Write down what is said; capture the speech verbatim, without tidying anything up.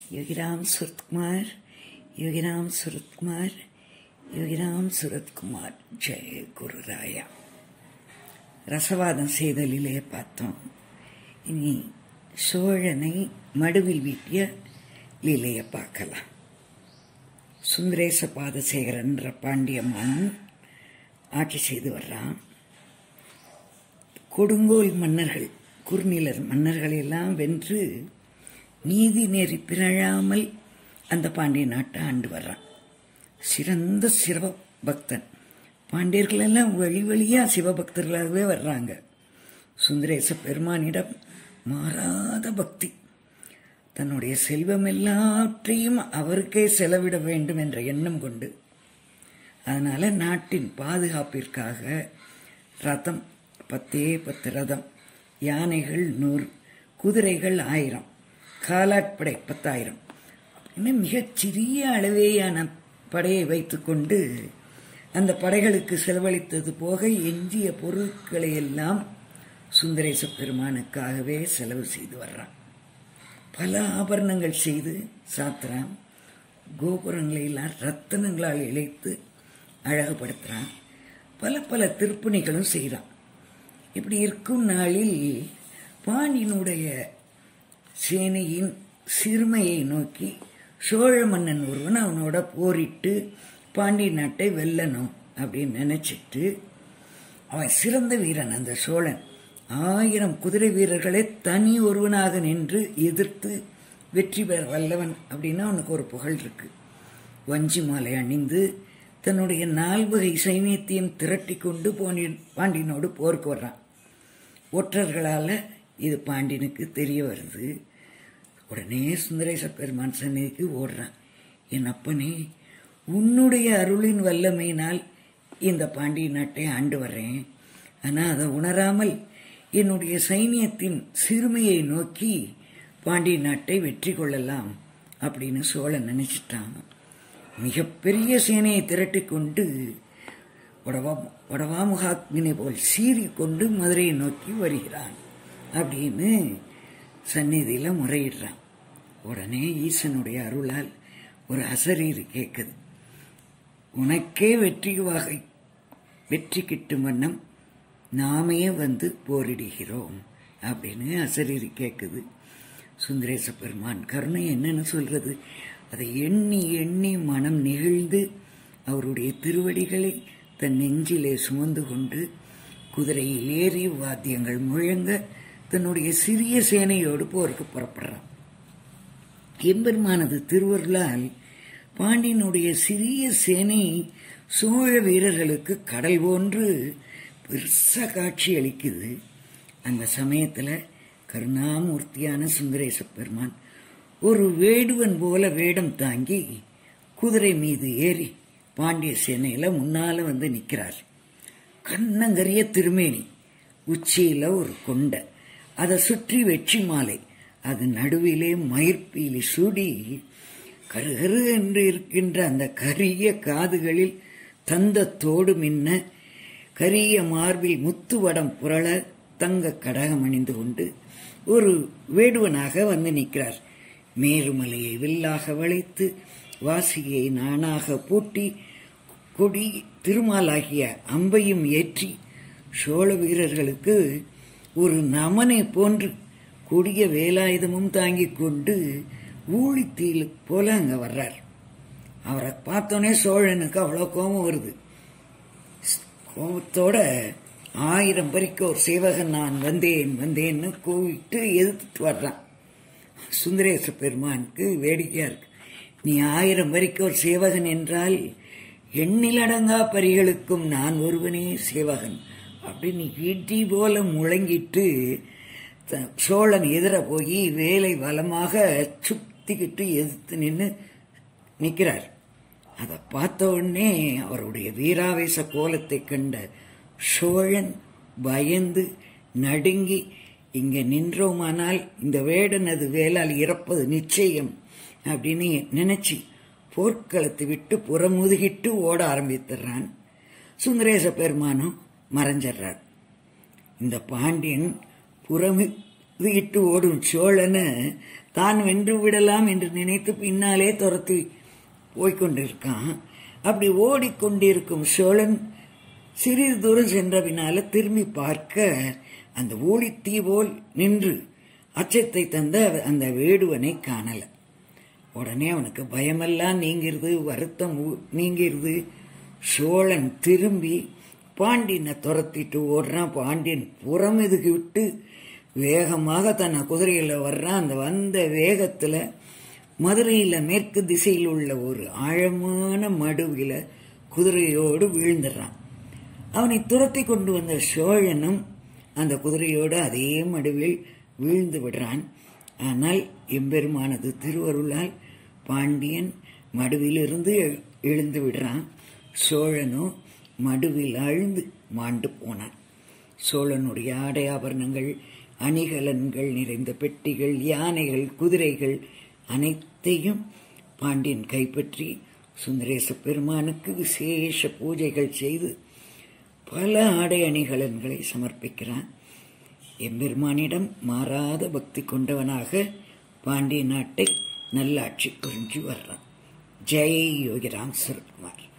योगीराम सूरतकुमार योगीराम सूरतकुमार योगीराम सूरतकुमार जय गुरुराया ரசவாதம் செய்தலிலே பார்த்தோம். இனி சோழனை மடுவில் வீட்டிய லீலையை பார்க்கலாம். சுந்தரேச பாதசேகரன்ற பாண்டிய மன்னன் ஆட்சி செய்து வர்றான். கொடுங்கோல் மன்னர்கள் குறுநிலர் மன்னர்கள் எல்லாம் வென்று நீதி நெறி பிறழாமல் அந்த பாண்டிய நாட்டை ஆண்டு வர்றான். சிறந்த சிவபக்தன். பாண்டியர்கள் எல்லாம் வழி வழியா சிவபக்தர்களாகவே வர்றாங்க. சுந்தரேச பெருமானிடம் மாறாத பக்தி. தன்னுடைய செல்வம் எல்லாற்றையும் அவருக்கே செலவிட வேண்டும் என்ற எண்ணம் கொண்டு அதனால நாட்டின் பாதுகாப்பிற்காக ரதம் பத்தே பத்து ரதம், யானைகள் நூறு, குதிரைகள் ஆயிரம், காலாட்படை பத்தாயிரம் அப்படின்னு மிகச் சிறிய அளவேயான படையை வைத்துக்கொண்டு அந்த படைகளுக்கு செலவழித்தது போக எஞ்சிய பொருட்களை எல்லாம் சுந்தரேச பெருமானுக்காகவே செலவு செய்து வர்றான். பல ஆபரணங்கள் செய்து சாத்துறான். கோபுரங்களை எல்லாம் ரத்தனங்களால் இழைத்து அழகுபடுத்துறான். பல பல திருப்பணிகளும் செய்கிறான். இப்படி இருக்கும் நாளில் பாண்டியனுடைய சேனையின் சிறுமையை நோக்கி சோழ மன்னன் ஒருவன் அவனோட போரிட்டு பாண்டிய நாட்டை வெல்லணும் அப்படின்னு நினைச்சிட்டு, அவன் சிறந்த வீரன். அந்த சோழன் ஆயிரம் குதிரை வீரர்களை தனி ஒருவனாக நின்று எதிர்த்து வெற்றி பெற வல்லவன் அப்படின்னு அவனுக்கு ஒரு புகழ் இருக்கு. வஞ்சி மாலை அணிந்து தன்னுடைய நால்வகை சைனியத்தையும் திரட்டி கொண்டு பாண்டியனோடு போருக்கு வர்றான். ஒற்றர்களால இது பாண்டியனுக்கு தெரிய வருது. உடனே சுந்தரேச பெருமான் சந்நிதிக்கு ஓடுறான். என் அப்பனே, உன்னுடைய அருளின் வல்லமையினால் இந்த பாண்டிய நாட்டை ஆண்டு வர்றேன். ஆனா அதை உணராமல் என்னுடைய சைனியத்தின் சிறுமையை நோக்கி பாண்டிய நாட்டை வெற்றி கொள்ளலாம் அப்படின்னு சோழன் நினைச்சிட்டான். மிகப்பெரிய சேனையை திரட்டி கொண்டு வடவா வடவாமுகாக்னி போல் சீறி கொண்டு மதுரையை நோக்கி வருகிறான் அப்படின்னு சந்நிதியில முறையிடுறான். உடனே ஈசனுடைய அருளால் ஒரு அசரீரி கேட்குது. உனக்கே வெற்றி வகை வெற்றி கிட்டும் வண்ணம் நாமே வந்து போரிடுகிறோம் அப்படின்னு அசரீரி கேட்குது. சுந்தரேச பெருமான் கருணை என்னன்னு சொல்றது, அதை எண்ணி எண்ணி மனம் நெகிழ்ந்து அவருடைய திருவடிகளை தன் நெஞ்சிலே சுமந்து கொண்டு குதிரையில் ஏறி வாத்தியங்கள் முழங்க தன்னுடைய சிறிய சேனையோடு போருக்கு புறப்படுறான். எம்பெருமானது திருவருளால் பாண்டியனுடைய சிறிய சேனை சோழ வீரர்களுக்கு கடல் போன்று பெருசா காட்சி அளிக்குது. அந்த சமயத்துல கருணாமூர்த்தியான சுந்தரேச பெருமான் ஒரு வேடுவன் போல வேடம் தாங்கி குதிரை மீது ஏறி பாண்டிய சேனையில முன்னால வந்து நிக்கிறார். கண்ணங்கரிய திருமேனி, உச்சியில ஒரு கொண்டை, அதை சுற்றி வெற்றி மாலை, அது நடுவிலே மயிர்பீலி சூடி கருகரு என்று இருக்கின்ற அந்த கரிய காதுகளில் தந்தத்தோடு மின்ன கரிய மார்பில் முத்துவடம் புரள தங்க கடகம் அணிந்து கொண்டு ஒரு வேடுவனாக வந்து நிற்கிறார். மேருமலையை வில்லாக வளைத்து வாசியை நானாக பூட்டி கொடி திருமாலாகிய அம்பையும் ஏற்றி சோழ வீரர்களுக்கு ஒரு நமனை போன்று கொடிய வேலாயுதமும் தாங்கிக் கொண்டு ஊழித்தீல் போல அங்க வர்றார். அவரை பார்த்தோன்னே சோழனுக்கு அவ்வளவு கோபம் வருது. கோபத்தோட ஆயிரம் பறிக்க ஒரு சேவகன் நான் வந்தேன் வந்தேன்னு கூவிட்டு எதிர்த்துட்டு வர்றான். சுந்தரேச பெருமானுக்கு வேடிக்கையா இருக்கு. நீ ஆயிரம் வரைக்கும் ஒரு சேவகன் என்றால் எண்ணிலடங்கா பரிகளுக்கும் நான் ஒருவனே சேவகன் அப்படின்னு இடி போல முழங்கிட்டு சோழன் எதிர போய் வேலை வலமாக சுத்திக்கிட்டு எதிர்த்து நின்று நிற்கிறார். அதை பார்த்த உடனே அவருடைய வீராவேச கோலத்தை கண்ட சோழன் பயந்து நடுங்கி, இங்க நின்றோமானால் இந்த வேடனது வேளால் இறப்பது நிச்சயம் அப்படின்னு நினைச்சு போர்க்களத்தை விட்டு புறமுதுகிட்டு ஓட ஆரம்பித்துறான். சுந்தரேச பெருமானும் மறைஞ்சிடுறார். இந்த பாண்டியன் புறமுதுகிட்டு ஓடும் சோழனை தான் வென்று விடலாம் என்று நினைத்து பின்னாலே துரத்தி போய்கொண்டிருக்கான். அப்படி ஓடிக்கொண்டிருக்கும் சோழன் சிறிது தூரம் சென்ற பின்னால திரும்பி பார்க்க அந்த ஊழித்தீ போல் நின்று அச்சத்தை தந்த அந்த வேடுவனை காணல. உடனே அவனுக்கு பயமெல்லாம் நீங்கிறது, வருத்தம் நீங்கிறது. சோழன் திரும்பி பாண்டியனை துரத்திட்டு ஓடுறான். பாண்டியன் புறம் எதுக்கு விட்டு வேகமாக தன்னை குதிரையில வர்றான். அந்த வந்த வேகத்துல மதுரையில மேற்கு திசையில் உள்ள ஒரு ஆழமான மடுவில குதிரையோடு வீழ்ந்துடுறான். அவனை துரத்தி கொண்டு வந்த சோழனும் அந்த குதிரையோடு அதே மடுவில் வீழ்ந்து விடுறான். ஆனால் எம்பெருமானது திருவருளால் பாண்டியன் மடுவிலிருந்து எழுந்து விடுறான். சோழனோ மடுவில் அழுந்து மாண்டு போனான். சோழனுடைய ஆடை ஆபரணங்கள், அணிகலன்கள் நிறைந்த பெட்டிகள், யானைகள், குதிரைகள் அனைத்தையும் பாண்டியன் கைப்பற்றி சுந்தரேச பெருமானுக்கு விசேஷ பூஜைகள் செய்து பல ஆடை அணிகலன்களை சமர்ப்பிக்கிறான். எம்பெருமானிடம் மாறாத பக்தி கொண்டவனாக பாண்டிய நாட்டை நல்லாட்சி புரிஞ்சு வர்றான். ஜெய் யோகிராம் சரத்குமார்.